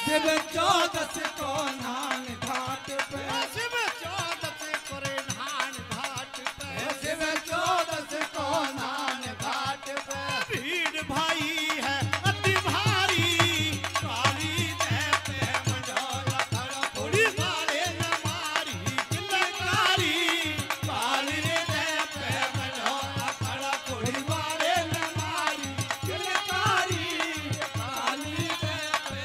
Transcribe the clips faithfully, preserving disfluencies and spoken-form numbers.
शिव चौदस को नान घाट पे शिव चौदस करे नान घाट पे शिव चौदस को नान घाट पे भीड़ भाई है अति भारी काली दे पे मंडोला खड़ा थोड़ी मारे न मारी किलकारी काली दे पे मंडोला खड़ा थोड़ी मारे न मारी किलकारी काली दे पे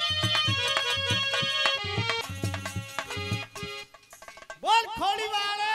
बोल खोड़ी वाले